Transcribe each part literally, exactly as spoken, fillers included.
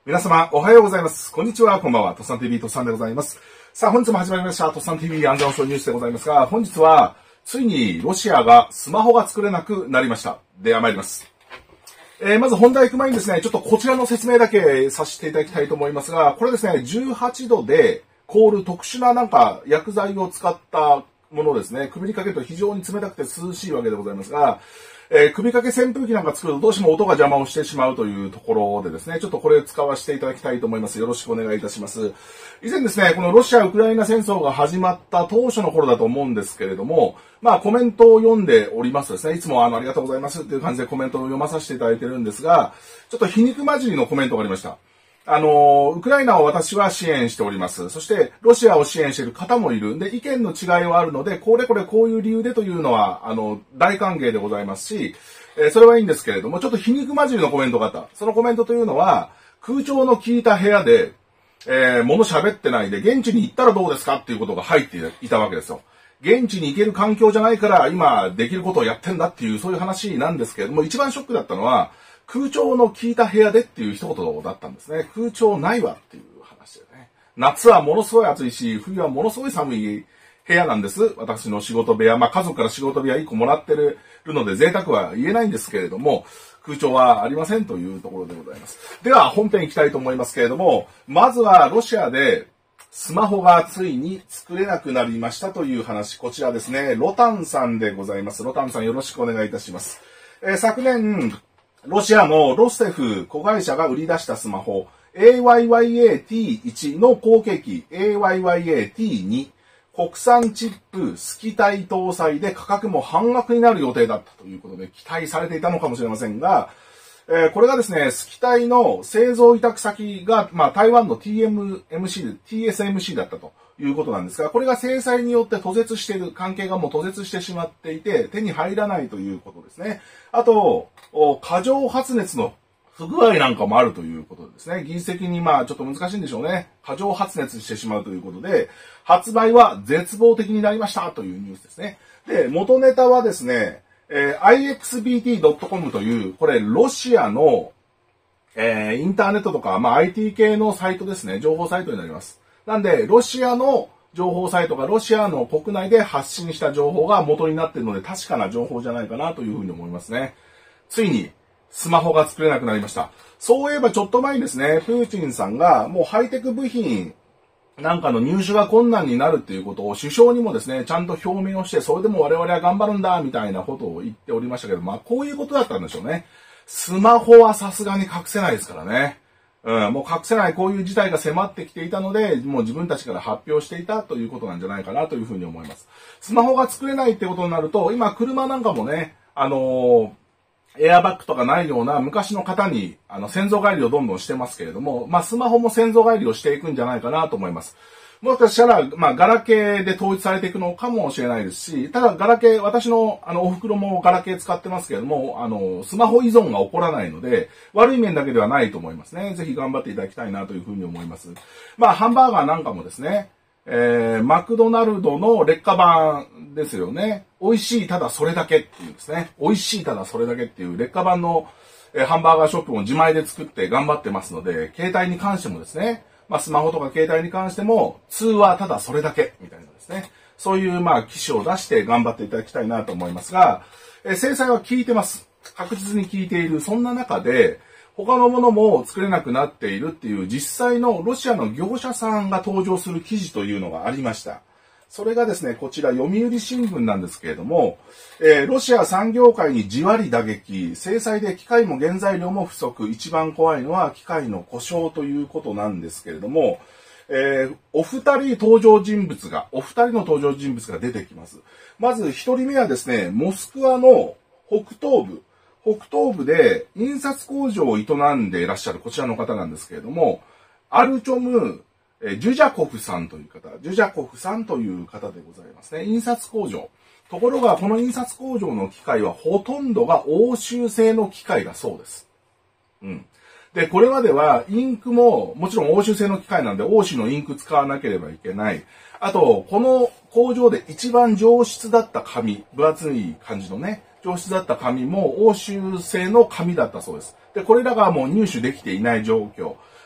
皆様、おはようございます。こんにちは、こんばんは。とっさん ティービー とっさんでございます。さあ、本日も始まりました、とっさん ティービー 安全保障ニュースでございますが、本日は、ついにロシアがスマホが作れなくなりました。では参ります。えー、まず本題行く前にですね、ちょっとこちらの説明だけさせていただきたいと思いますが、これですね、じゅうはちどで凍る特殊ななんか薬剤を使ったものですね。首にかけると非常に冷たくて涼しいわけでございますが、えー、首掛け扇風機なんか作るとどうしても音が邪魔をしてしまうというところでですね、ちょっとこれを使わせていただきたいと思います。よろしくお願いいたします。以前ですね、このロシア・ウクライナ戦争が始まった当初の頃だと思うんですけれども、まあコメントを読んでおりますですね、いつもあのありがとうございますっていう感じでコメントを読まさせていただいてるんですが、ちょっと皮肉混じりのコメントがありました。あの、ウクライナを私は支援しております。そして、ロシアを支援している方もいる。で、意見の違いはあるので、これこれこういう理由でというのは、あの、大歓迎でございますし、えー、それはいいんですけれども、ちょっと皮肉混じりのコメントがあった。そのコメントというのは、空調の効いた部屋で、えー、物喋ってないで、現地に行ったらどうですかっていうことが入っていたわけですよ。現地に行ける環境じゃないから、今、できることをやってんだっていう、そういう話なんですけれども、一番ショックだったのは、空調の効いた部屋でっていう一言だったんですね。空調ないわっていう話でね。夏はものすごい暑いし、冬はものすごい寒い部屋なんです。私の仕事部屋。まあ家族から仕事部屋いっこもらってるので贅沢は言えないんですけれども、空調はありませんというところでございます。では本編行きたいと思いますけれども、まずはロシアでスマホがついに作れなくなりましたという話。こちらですね。ロタンさんでございます。ロタンさんよろしくお願いいたします。えー、昨年、ロシアのロステフ子会社が売り出したスマホ エーワイワイエーティーワン の後継機 エーワイワイエーティーツー 国産チップスキタイ搭載で価格も半額になる予定だったということで期待されていたのかもしれませんが、えー、これがですね、スキタイの製造委託先が、まあ、台湾の ティーエムエムシー、ティーエスエムシー だったということなんですが、これが制裁によって途絶している、関係がもう途絶してしまっていて、手に入らないということですね。あと、過剰発熱の不具合なんかもあるということですね。技術的にまあちょっと難しいんでしょうね。過剰発熱してしまうということで、発売は絶望的になりましたというニュースですね。で、元ネタはですね、えー、アイエックスビーティードットコム という、これロシアの、えー、インターネットとか、まあ アイティー 系のサイトですね。情報サイトになります。なんで、ロシアの情報サイトがロシアの国内で発信した情報が元になっているので確かな情報じゃないかなというふうに思いますね。ついにスマホが作れなくなりました。そういえばちょっと前にですね、プーチンさんがもうハイテク部品なんかの入手が困難になるっていうことを首相にもですね、ちゃんと表明をして、それでも我々は頑張るんだみたいなことを言っておりましたけど、まあこういうことだったんでしょうね。スマホはさすがに隠せないですからね。うん、もう隠せないこういう事態が迫ってきていたので、もう自分たちから発表していたということなんじゃないかなというふうに思います。スマホが作れないってことになると、今車なんかもね、あのー、エアバッグとかないような昔の方に、あの、先祖返りをどんどんしてますけれども、まあ、スマホも先祖返りをしていくんじゃないかなと思います。もしかしたら、まあ、ガラケーで統一されていくのかもしれないですし、ただ、ガラケー、私の、あの、お袋もガラケー使ってますけれども、あの、スマホ依存が起こらないので、悪い面だけではないと思いますね。ぜひ頑張っていただきたいなというふうに思います。まあ、ハンバーガーなんかもですね、えー、マクドナルドの劣化版ですよね。美味しいただそれだけっていうですね。美味しいただそれだけっていう劣化版の、えー、ハンバーガーショップも自前で作って頑張ってますので、携帯に関してもですね、まあスマホとか携帯に関しても通話ただそれだけみたいなですね。そういうまあ機種を出して頑張っていただきたいなと思いますが、えー、制裁は効いてます。確実に効いている。そんな中で、他のものも作れなくなっているっていう実際のロシアの業者さんが登場する記事というのがありました。それがですね、こちら読売新聞なんですけれども、えー、ロシア産業界にじわり打撃、制裁で機械も原材料も不足、一番怖いのは機械の故障ということなんですけれども、えー、お二人登場人物が、お二人の登場人物が出てきます。まず一人目はですね、モスクワの北東部、北東部で印刷工場を営んでいらっしゃるこちらの方なんですけれども、アルチョム・ジュジャコフさんという方、ジュジャコフさんという方でございますね。印刷工場。ところが、この印刷工場の機械はほとんどが欧州製の機械だそうです。うん。で、これまではインクも、もちろん欧州製の機械なんで欧州のインク使わなければいけない。あと、この工場で一番上質だった紙、分厚い感じのね、上質だった紙も欧州製の紙だったそうです。で、これらがもう入手できていない状況。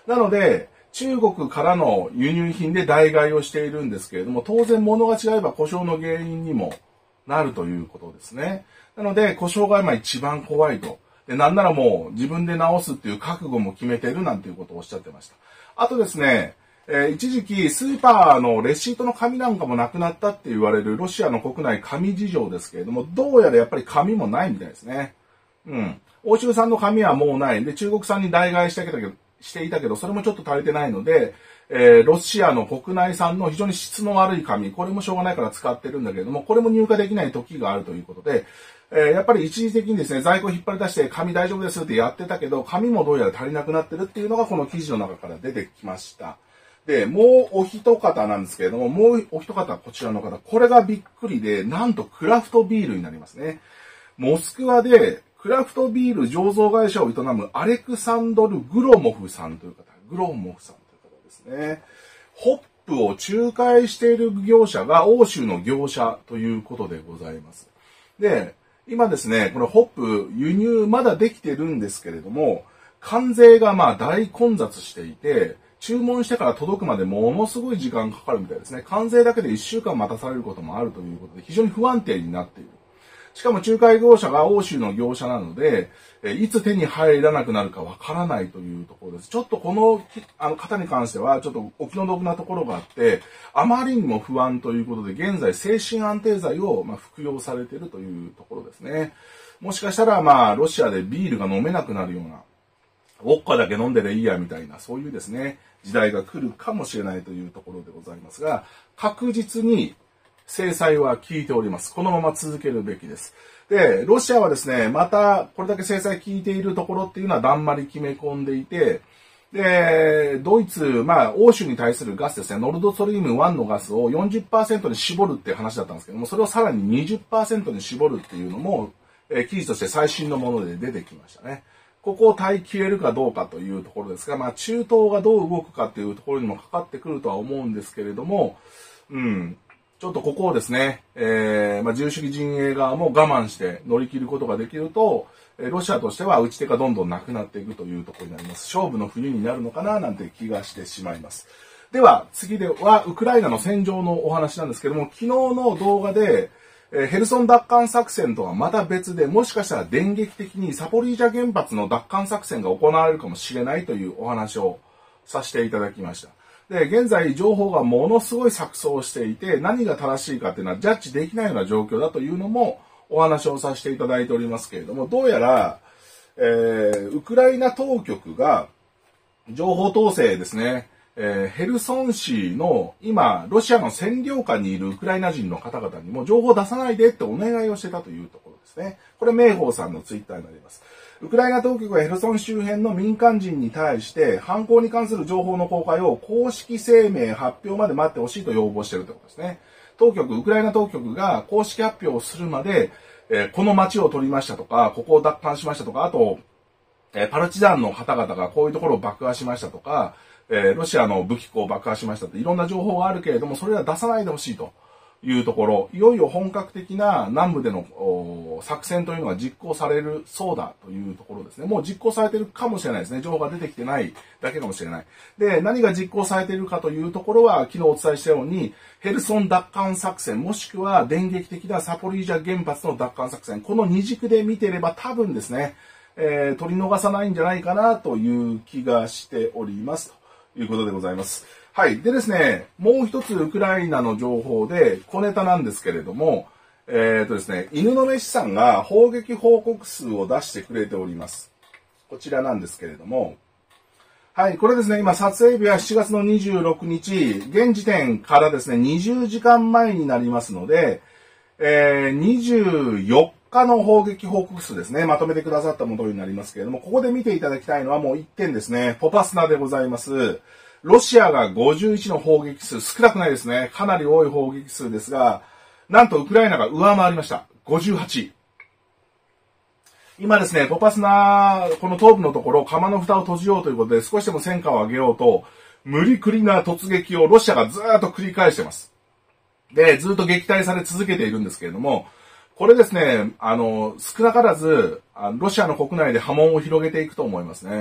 なので、中国からの輸入品で代替をしているんですけれども、当然物が違えば故障の原因にもなるということですね。なので、故障が今一番怖いと。で、なんならもう自分で直すっていう覚悟も決めてるなんていうことをおっしゃってました。あとですね、えー、一時期スーパーのレシートの紙なんかもなくなったって言われるロシアの国内紙事情ですけれども、どうやらやっぱり紙もないみたいですね。うん。欧州産の紙はもうない。で、中国産に代替してけど、していたけど、それもちょっと足りてないので、えー、ロシアの国内産の非常に質の悪い紙、これもしょうがないから使ってるんだけれども、これも入荷できない時があるということで、えー、やっぱり一時的にですね、在庫引っ張り出して紙大丈夫ですってやってたけど、紙もどうやら足りなくなってるっていうのがこの記事の中から出てきました。で、もうお一方なんですけれども、もうお一方こちらの方、これがびっくりで、なんとクラフトビールになりますね。モスクワでクラフトビール醸造会社を営むアレクサンドル・グロモフさんという方、グロモフさんという方ですね。ホップを仲介している業者が欧州の業者ということでございます。で、今ですね、このホップ輸入まだできてるんですけれども、関税がまあ大混雑していて、注文してから届くまでものすごい時間かかるみたいですね。関税だけでいっしゅうかん待たされることもあるということで、非常に不安定になっている。しかも仲介業者が欧州の業者なので、いつ手に入らなくなるかわからないというところです。ちょっとこの、あの方に関しては、ちょっとお気の毒なところがあって、あまりにも不安ということで、現在精神安定剤をまあ服用されているというところですね。もしかしたら、まあ、ロシアでビールが飲めなくなるような、ウォッカだけ飲んでりゃいいやみたいな、そういうですね、時代が来るかもしれないというところでございますが、確実に制裁は効いております。このまま続けるべきです。で、ロシアはですね、またこれだけ制裁効いているところっていうのはだんまり決め込んでいて、で、ドイツ、まあ、欧州に対するガスですね、ノルドストリームワンのガスを よんじゅっパーセント に絞るっていう話だったんですけども、それをさらに にじゅっパーセント に絞るっていうのも、えー、記事として最新のもので出てきましたね。ここを耐えきれるかどうかというところですが、まあ、中東がどう動くかというところにもかかってくるとは思うんですけれども、うん、ちょっとここをですね、えー、まあ、自由主義陣営側も我慢して乗り切ることができると、ロシアとしては打ち手がどんどんなくなっていくというところになります。勝負の冬になるのかななんて気がしてしまいます。では、次では、ウクライナの戦場のお話なんですけども、昨日の動画で、ヘルソン奪還作戦とはまた別で、もしかしたら電撃的にサポリージャ原発の奪還作戦が行われるかもしれないというお話をさせていただきました。で、現在情報がものすごい錯綜していて、何が正しいかっていうのはジャッジできないような状況だというのもお話をさせていただいておりますけれども、どうやら、えー、ウクライナ当局が情報統制ですね、えー、ヘルソン市の今、ロシアの占領下にいるウクライナ人の方々にも情報を出さないでってお願いをしてたというところですね。これ、明宝さんのツイッターになります。ウクライナ当局はヘルソン周辺の民間人に対して犯行に関する情報の公開を公式声明発表まで待ってほしいと要望しているということですね。当局、ウクライナ当局が公式発表をするまで、えー、この町を取りましたとか、ここを奪還しましたとか、あと、えー、パルチザンの方々がこういうところを爆破しましたとか、えー、ロシアの武器庫を爆破しましたっていろんな情報があるけれども、それは出さないでほしいというところ、いよいよ本格的な南部での作戦というのが実行されるそうだというところですね。もう実行されているかもしれないですね。情報が出てきてないだけかもしれない。で、何が実行されているかというところは、昨日お伝えしたように、ヘルソン奪還作戦、もしくは電撃的なサポリージャ原発の奪還作戦、この二軸で見ていれば多分ですね、えー、取り逃さないんじゃないかなという気がしております。ということでございます。はい。でですね、もう一つウクライナの情報で、小ネタなんですけれども、えっとですね、犬の飯さんが砲撃報告数を出してくれております。こちらなんですけれども、はい。これですね、今撮影日はしちがつのにじゅうろくにち、現時点からですね、にじゅうじかんまえになりますので、えー、にじゅうよっかの砲撃報告数ですね、まとめてくださったものになりますけれども、ここで見ていただきたいのはもういってんですね、ポパスナでございます。ロシアがごじゅういちの砲撃数、少なくないですね。かなり多い砲撃数ですが、なんとウクライナが上回りました。ごじゅうはち。今ですね、ポパスナ、この東部のところ、釜の蓋を閉じようということで、少しでも戦果を上げようと、無理くりな突撃をロシアがずーっと繰り返しています。で、ずっと撃退され続けているんですけれども、これですね、あの、少なからず、ロシアの国内で波紋を広げていくと思いますね。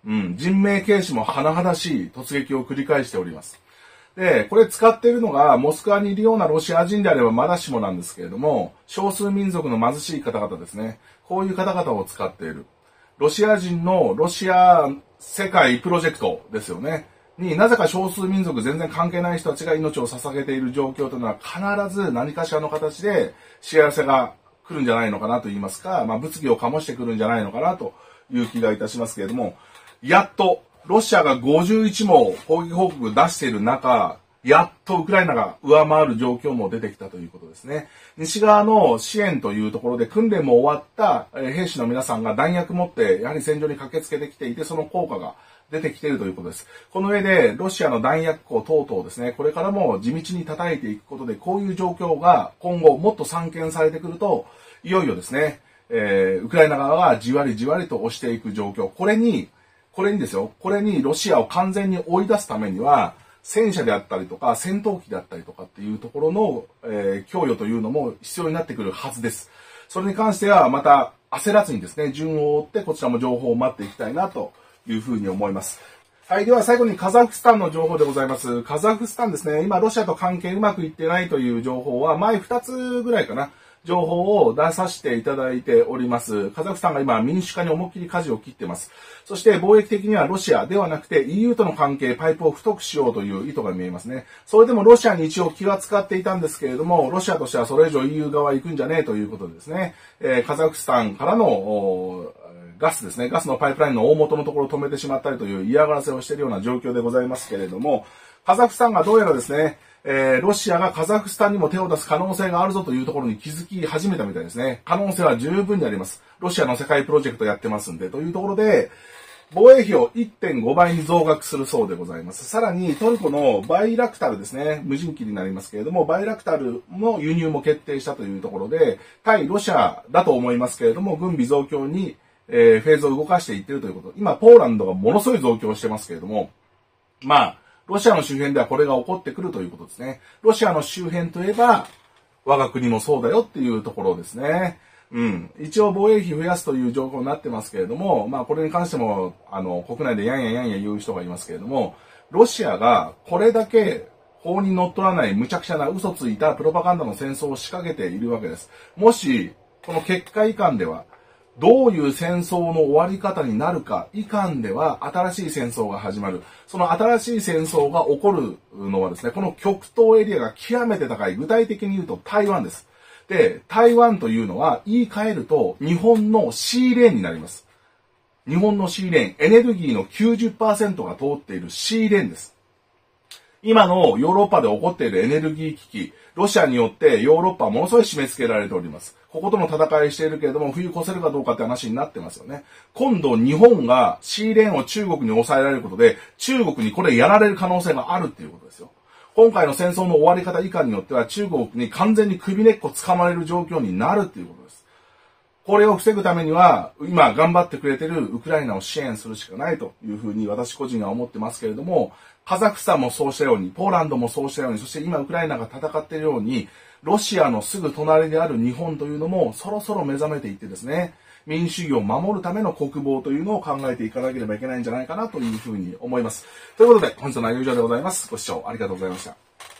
うん、人命軽視も甚だしい突撃を繰り返しております。で、これ使っているのが、モスクワにいるようなロシア人であればまだしもなんですけれども、少数民族の貧しい方々ですね。こういう方々を使っている。ロシア人のロシア世界プロジェクトですよね。になぜか少数民族全然関係ない人たちが命を捧げている状況というのは必ず何かしらの形で幸せが来るんじゃないのかなと言いますか、まあ物議を醸してくるんじゃないのかなという気がいたしますけれども、やっとロシアがごじゅういちも攻撃報告出している中、やっとウクライナが上回る状況も出てきたということですね。西側の支援というところで訓練も終わった兵士の皆さんが弾薬持ってやはり戦場に駆けつけてきていて、その効果が出てきているということです。この上でロシアの弾薬庫等々ですね、これからも地道に叩いていくことで、こういう状況が今後もっと散見されてくると、いよいよですね、えー、ウクライナ側がじわりじわりと押していく状況。これに、これにですよ、これにロシアを完全に追い出すためには、戦車であったりとか戦闘機であったりとかっていうところの、えー、供与というのも必要になってくるはずです。それに関してはまた焦らずにですね、順を追ってこちらも情報を待っていきたいなというふうに思います。はい。では最後にカザフスタンの情報でございます。カザフスタンですね、今ロシアと関係うまくいってないという情報は前ふたつぐらいかな。情報を出させていただいております。カザフスタンが今民主化に思いっきり舵を切っています。そして貿易的にはロシアではなくて イーユー との関係、パイプを太くしようという意図が見えますね。それでもロシアに一応気は使っていたんですけれども、ロシアとしてはそれ以上 イーユー 側行くんじゃねえということでですね、えー、カザフスタンからのガスですね、ガスのパイプラインの大元のところを止めてしまったりという嫌がらせをしているような状況でございますけれども、カザフスタンがどうやらですね、えー、ロシアがカザフスタンにも手を出す可能性があるぞというところに気づき始めたみたいですね。可能性は十分にあります。ロシアの世界プロジェクトやってますんで、というところで、防衛費を いってんごばいに増額するそうでございます。さらにトルコのバイラクタルですね、無人機になりますけれども、バイラクタルの輸入も決定したというところで、対ロシアだと思いますけれども、軍備増強に、えー、フェーズを動かしていっているということ。今、ポーランドがものすごい増強してますけれども、まあ、ロシアの周辺ではこれが起こってくるということですね。ロシアの周辺といえば、我が国もそうだよっていうところですね。うん。一応防衛費増やすという情報になってますけれども、まあこれに関しても、あの、国内でやんややんや言う人がいますけれども、ロシアがこれだけ法にのっとらない無茶苦茶な嘘ついたプロパガンダの戦争を仕掛けているわけです。もし、この結果遺憾では、どういう戦争の終わり方になるか以下では新しい戦争が始まる。その新しい戦争が起こるのはですね、この極東エリアが極めて高い。具体的に言うと台湾です。で、台湾というのは言い換えると日本の シー レーンになります。日本の シー レーン、エネルギーの きゅうじゅっパーセント が通っている シー レーンです。今のヨーロッパで起こっているエネルギー危機、ロシアによってヨーロッパはものすごい締め付けられております。こことの戦いしているけれども、冬越せるかどうかって話になってますよね。今度日本が シー レーンを中国に抑えられることで、中国にこれやられる可能性があるっていうことですよ。今回の戦争の終わり方以下によっては、中国に完全に首根っこ掴まれる状況になるっていうことです。これを防ぐためには、今頑張ってくれてるウクライナを支援するしかないというふうに私個人は思ってますけれども、カザフスタンもそうしたように、ポーランドもそうしたように、そして今ウクライナが戦っているように、ロシアのすぐ隣である日本というのもそろそろ目覚めていってですね、民主主義を守るための国防というのを考えていかなければいけないんじゃないかなというふうに思います。ということで、本日の内容以上でございます。ご視聴ありがとうございました。